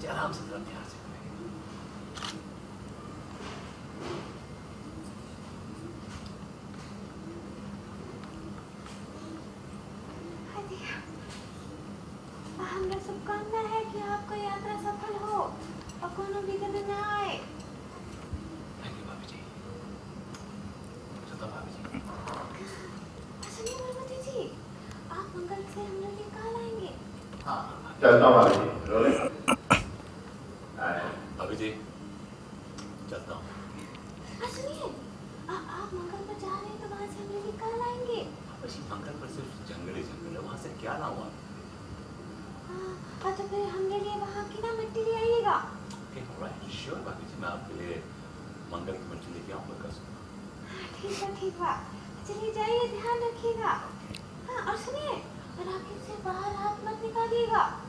जी आराम से जरा प्यार से बोलेंगे। हमरा शुभकामना है कि आपका यात्रा सफल हो और कोनो विघ्न न आए। थैंक यू भाभी जी। भाभी जी सुनिए पार्वती जी, आप मंगल से हमरा लिए कहाँ लाएंगे? हाँ चलता हूँ भाभी जी, रोले भाभी जी चलता हूँ। सुनिए, आप मंगल पर जा रहे हैं तो वहाँ से हमरा लिए कहाँ लाएंगे? भाभी मंगल पर सिर्फ जंगल ही जंगल है, वहाँ से क्या लाऊं आप? तो फिर हमरे लिए वहाँ की ना मिट्टी ले आइएगा। श्योर भाभी जी, मैं आपके लिए मंगल की मिट्टी लेके आऊँगा कल। ठीक है। चलिए जाइए, ध्यान रखिएगा। हाँ और सुनिए, राकेश से बाहर हाथ मत निकालिएगा।